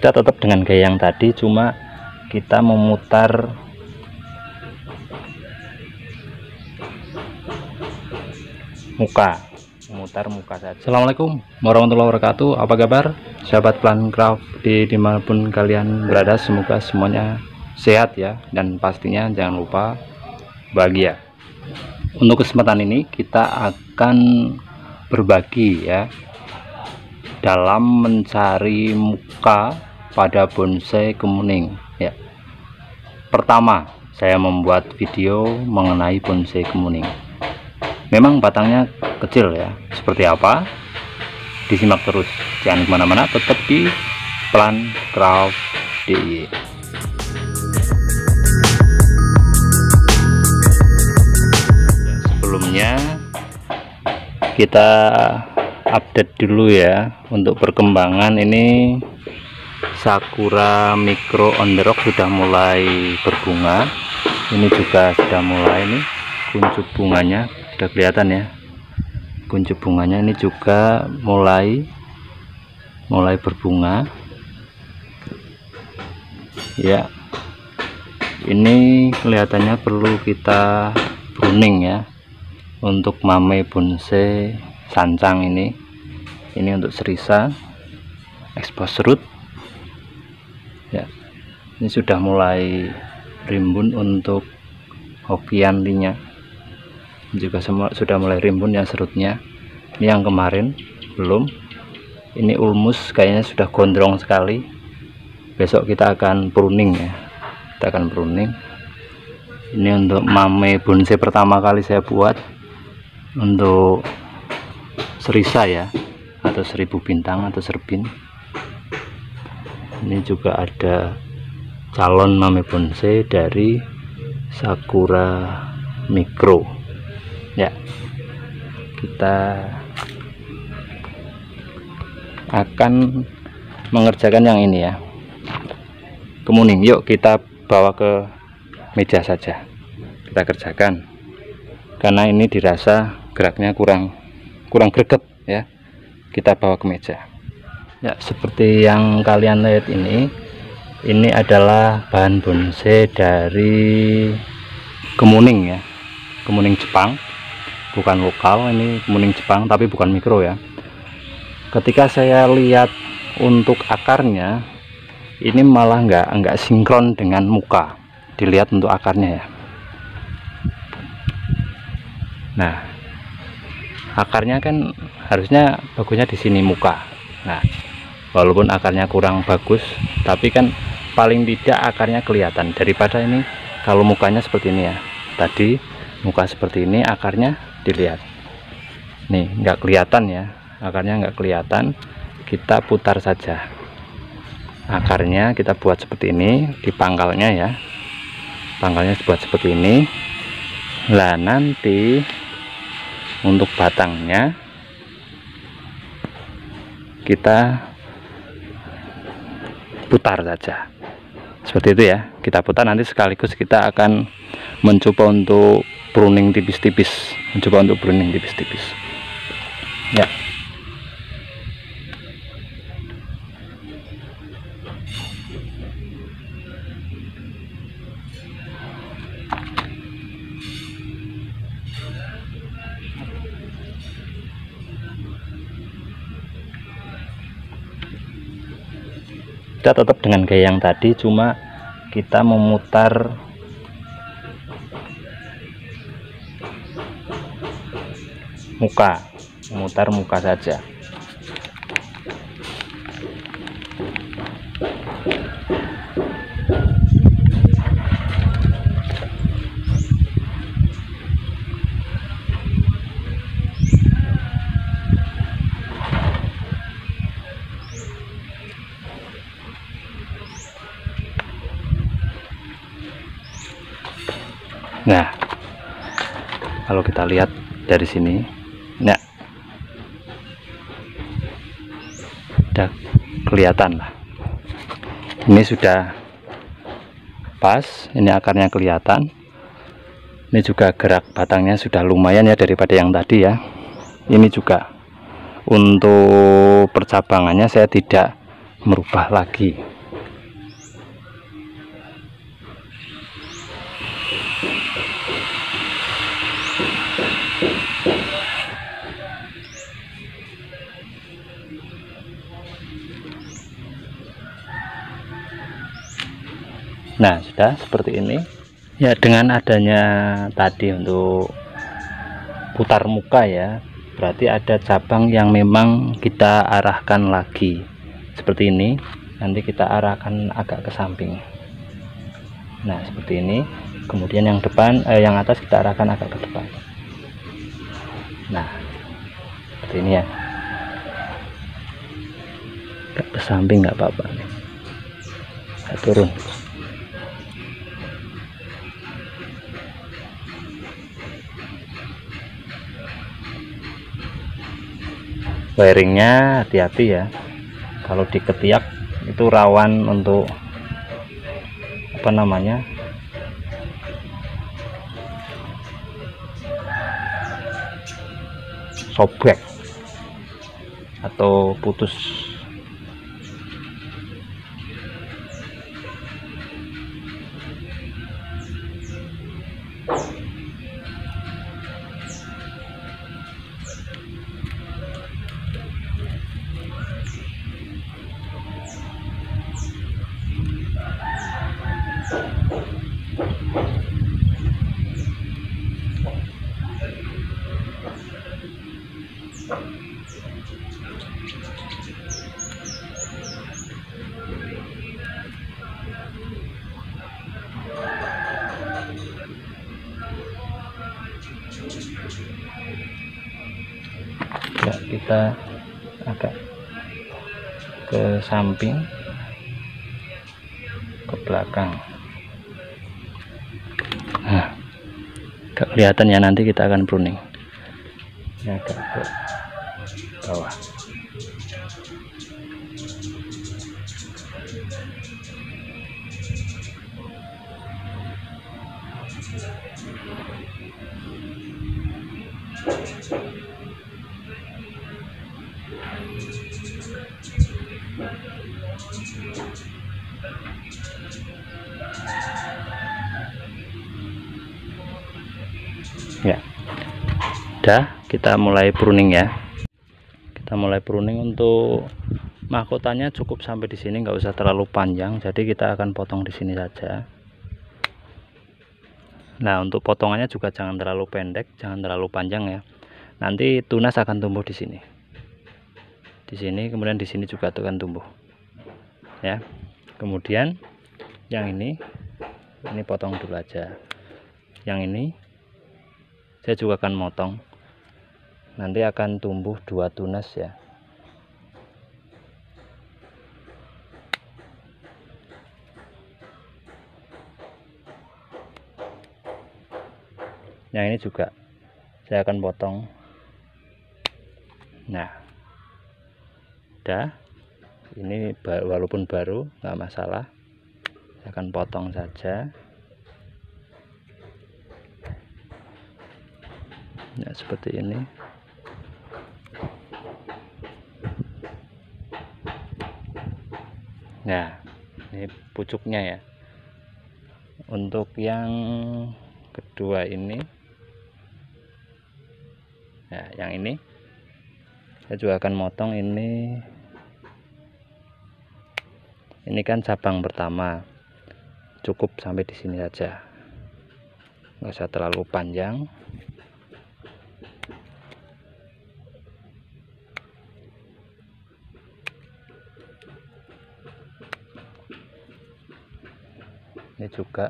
Kita tetap dengan gaya yang tadi, cuma kita memutar muka saja. Assalamualaikum warahmatullahi wabarakatuh. Apa kabar sahabat Plancraft dimanapun kalian berada, semoga semuanya sehat ya, dan pastinya jangan lupa bahagia. Untuk kesempatan ini kita akan berbagi ya dalam mencari muka pada bonsai kemuning ya. Pertama, saya membuat video mengenai bonsai kemuning. Memang batangnya kecil ya, seperti apa? Disimak terus, jangan kemana-mana, tetap di Plancraft DIY. Sebelumnya kita update dulu ya untuk perkembangan ini. Sakura Micro on the Rock sudah mulai berbunga. Ini juga sudah mulai nih, kuncup bunganya sudah kelihatan ya. Kuncup bunganya ini juga mulai berbunga ya. Ini kelihatannya perlu kita pruning ya untuk mame bonsai sancang ini untuk serisa expose root ya. Ini sudah mulai rimbun untuk hokiantinya, juga sudah mulai rimbun ya serutnya. Ini yang kemarin belum. Ini ulmus kayaknya sudah gondrong sekali. Besok kita akan pruning ya, kita akan pruning. Ini untuk mame bonsai pertama kali saya buat untuk serisa ya, atau 1000 bintang atau serbin. Ini juga ada calon mame bonsai dari Sakura Micro ya. Kita akan mengerjakan yang ini ya, kemuning. Yuk kita bawa ke meja saja, kita kerjakan, karena ini dirasa geraknya kurang greget ya. Kita bawa ke meja ya. Seperti yang kalian lihat, ini adalah bahan bonsai dari kemuning ya, kemuning Jepang, bukan lokal. Ini kemuning Jepang tapi bukan mikro ya. Ketika saya lihat untuk akarnya, ini malah nggak sinkron dengan muka. Dilihat untuk akarnya ya. Nah, akarnya kan harusnya bagusnya di sini muka. Nah, walaupun akarnya kurang bagus, tapi kan paling tidak akarnya kelihatan. Daripada ini kalau mukanya seperti ini ya, tadi muka seperti ini, akarnya dilihat nih nggak kelihatan ya, akarnya nggak kelihatan. Kita putar saja akarnya, kita buat seperti ini di pangkalnya ya, pangkalnya dibuat seperti ini. Lah nanti untuk batangnya kita putar saja seperti itu ya. Kita putar, nanti sekaligus kita akan mencoba untuk pruning tipis-tipis, ya. Kita tetap dengan gaya yang tadi, cuma kita memutar muka saja. Nah, kalau kita lihat dari sini, nah, udah kelihatan lah. Ini sudah pas, ini akarnya kelihatan. Ini juga gerak batangnya sudah lumayan ya daripada yang tadi ya. Ini juga untuk percabangannya saya tidak merubah lagi, Nah, sudah seperti ini ya. Dengan adanya tadi untuk putar muka ya, berarti ada cabang yang memang kita arahkan lagi seperti ini. Nanti kita arahkan agak ke samping. Nah, seperti ini. Kemudian yang depan yang atas kita arahkan agak ke depan. Nah, seperti ini ya. Agak ke samping nggak apa-apa nih. Saya turun. Wiringnya hati-hati ya, kalau diketiak itu rawan untuk apa namanya, sobek atau putus. Ya, kita agak ke samping, ke belakang. Nah, gak kelihatan ya, nanti kita akan pruning. Ini agak ke bawah. Ya, udah, kita mulai pruning ya. Kita mulai pruning. Untuk mahkotanya cukup sampai di sini, nggak usah terlalu panjang, jadi kita akan potong di sini saja. Nah, untuk potongannya juga jangan terlalu pendek, jangan terlalu panjang ya. Nanti tunas akan tumbuh di sini. Di sini, kemudian di sini juga akan tumbuh. Ya. Kemudian yang ini potong dulu aja. Yang ini saya juga akan motong. Nanti akan tumbuh 2 tunas ya. Yang ini juga saya akan potong. Nah, udah, ini walaupun baru nggak masalah, saya akan potong saja. Nah, seperti ini. Nah, ini pucuknya ya. Untuk yang kedua ini, nah yang ini saya juga akan motong. Ini kan cabang pertama, cukup sampai di sini saja, nggak usah terlalu panjang. Ini juga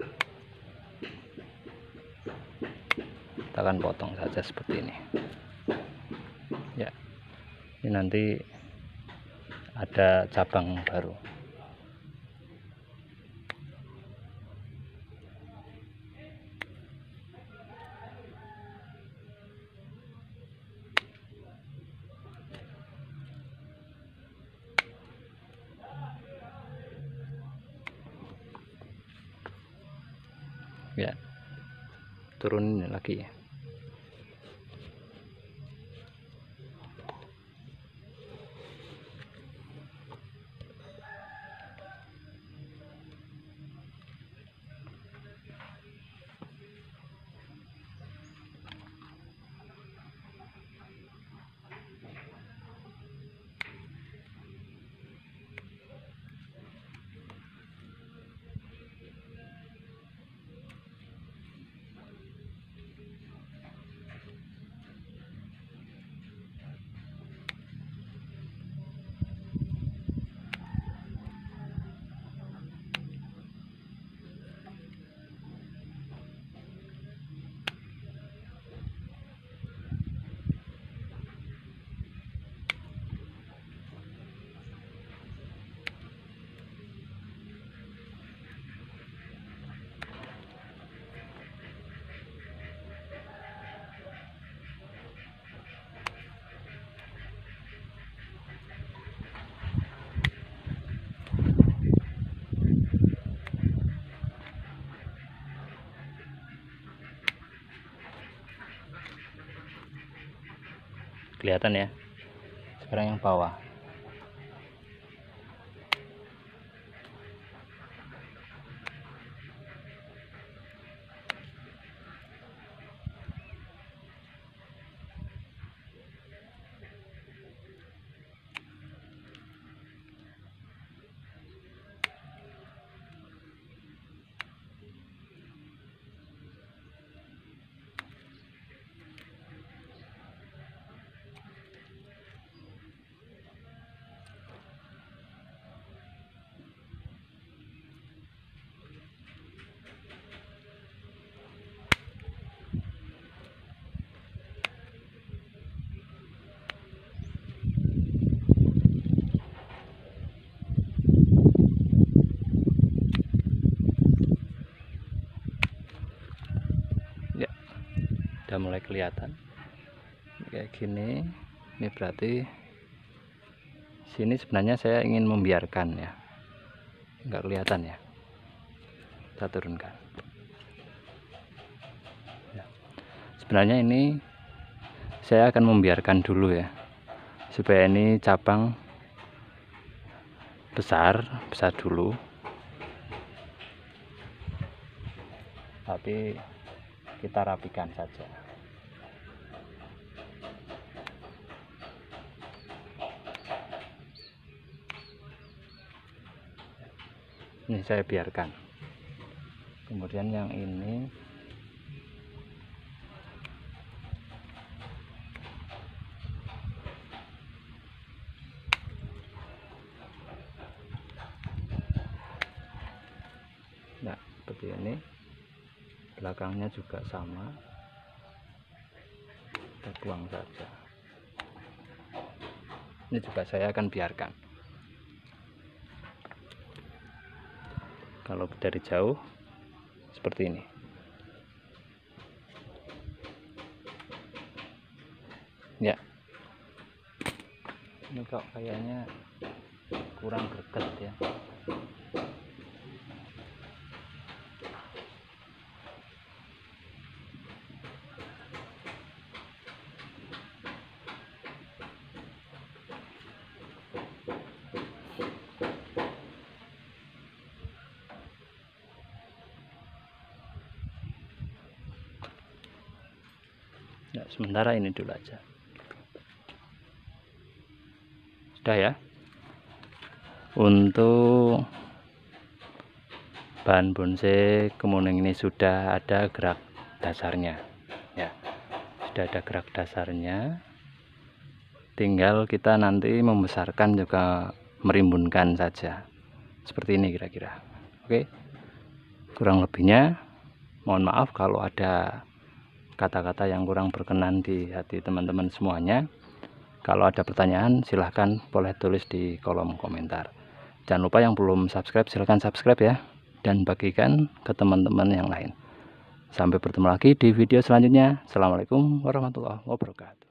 kita akan potong saja seperti ini ya. Ini nanti ada cabang baru. Ya, turunin lagi ya. kelihatan ya. Sekarang yang bawah. Ya, udah mulai kelihatan kayak gini. Ini berarti sini sebenarnya saya ingin membiarkan ya, nggak kelihatan ya. Kita turunkan ya. Sebenarnya ini saya akan membiarkan dulu ya, supaya ini cabang besar dulu, tapi kita rapikan saja. Ini saya biarkan. Kemudian yang ini nah seperti ini, belakangnya juga sama, kita buang saja. Ini juga saya akan biarkan. Kalau dari jauh seperti ini ya. Ini kok kayaknya kurang greget ya. Nah, sementara ini dulu aja. Sudah ya. Untuk bahan bonsai kemuning ini sudah ada gerak dasarnya ya. Sudah ada gerak dasarnya. Tinggal kita nanti membesarkan juga merimbunkan saja. Seperti ini kira-kira. Oke. Kurang lebihnya mohon maaf kalau ada kata-kata yang kurang berkenan di hati teman-teman semuanya. Kalau ada pertanyaan silahkan boleh tulis di kolom komentar. Jangan lupa yang belum subscribe silahkan subscribe ya, dan bagikan ke teman-teman yang lain. Sampai bertemu lagi di video selanjutnya. Assalamualaikum warahmatullahi wabarakatuh.